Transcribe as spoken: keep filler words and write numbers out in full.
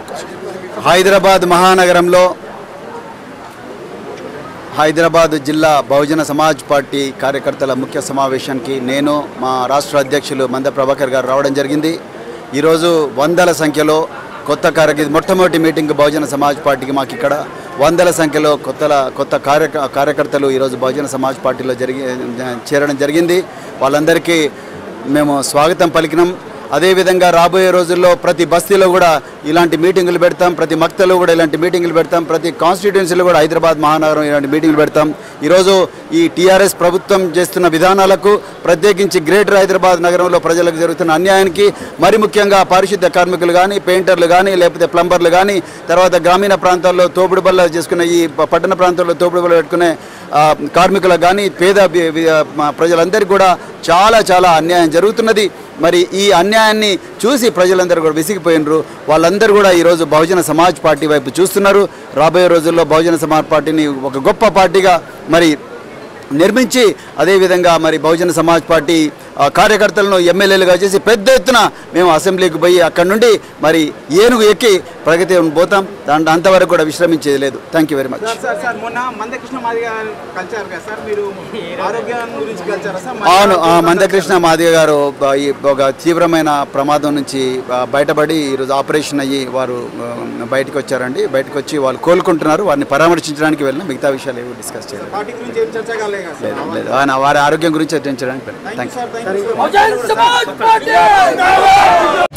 హైదరాబాద్ మహానగరంలో హైదరాబాద్ జిల్లా బహుజన సమాజ్ పార్టీ కార్యకర్తల ముఖ్య సమావేశానికి నేను మా రాష్ట్ర అధ్యక్షులు మంద ప్రభాకర్ గారు రావడం జరిగింది. ఈరోజు వందల సంఖ్యలో కొత్త కార్య మొట్టమొదటి మీటింగ్ బహుజన సమాజ్ పార్టీకి మాకు ఇక్కడ వందల సంఖ్యలో కొత్త కొత్త కార్య కార్యకర్తలు ఈరోజు బహుజన సమాజ్ పార్టీలో జరిగి చేరడం జరిగింది. వాళ్ళందరికీ మేము స్వాగతం పలికినాం. అదేవిధంగా రాబోయే రోజుల్లో ప్రతి బస్తీలో కూడా ఇలాంటి మీటింగులు పెడతాం, ప్రతి మక్తలో కూడా ఇలాంటి మీటింగులు పెడతాం, ప్రతి కాన్స్టిట్యున్సీలో కూడా హైదరాబాద్ మహానగరం ఇలాంటి మీటింగులు పెడతాం. ఈరోజు ఈ టీఆర్ఎస్ ప్రభుత్వం చేస్తున్న విధానాలకు, ప్రత్యేకించి గ్రేటర్ హైదరాబాద్ నగరంలో ప్రజలకు జరుగుతున్న అన్యాయానికి, మరి ముఖ్యంగా పారిశుద్ధ్య కార్మికులు కానీ, పెయింటర్లు కానీ, లేకపోతే ప్లంబర్లు కానీ, తర్వాత గ్రామీణ ప్రాంతాల్లో తోపుడు బల్ల చేసుకునే ఈ పట్టణ ప్రాంతాల్లో తోపుడు బల్ల పెట్టుకునే కార్మికులకు కానీ, పేద ప్రజలందరికీ కూడా చాలా చాలా అన్యాయం జరుగుతున్నది. మరి ఈ అన్యాయాన్ని చూసి ప్రజలందరూ కూడా విసిగిపోయినరు. వాళ్ళందరూ కూడా ఈరోజు బహుజన సమాజ్ పార్టీ వైపు చూస్తున్నారు. రాబోయే రోజుల్లో బహుజన సమాజ్ పార్టీని ఒక గొప్ప పార్టీగా మరి నిర్మించి, అదేవిధంగా మరి బహుజన సమాజ్ పార్టీ కార్యకర్తలను ఎమ్మెల్యేలుగా చేసి పెద్ద ఎత్తున మేము అసెంబ్లీకి పోయి అక్కడి నుండి మరి ఏనుగు ఎక్కి ప్రగతి పోతాం. దాంట్లో అంతవరకు కూడా విశ్రమించేది లేదు. Thank you very much. అవును, మందకృష్ణ మాదిగ గారు ఒక తీవ్రమైన ప్రమాదం నుంచి బయటపడి ఈరోజు ఆపరేషన్ అయ్యి వారు బయటకు వచ్చారండి. బయటకు వచ్చి వాళ్ళు కోలుకుంటున్నారు. వారిని పరామర్శించడానికి వెళ్ళిన మిగతా విషయాలు ఏవి డిస్కస్ చేయలేదు. లేదు, ఆయన వారి ఆరోగ్యం గురించి చర్చించడానికి. Thank you.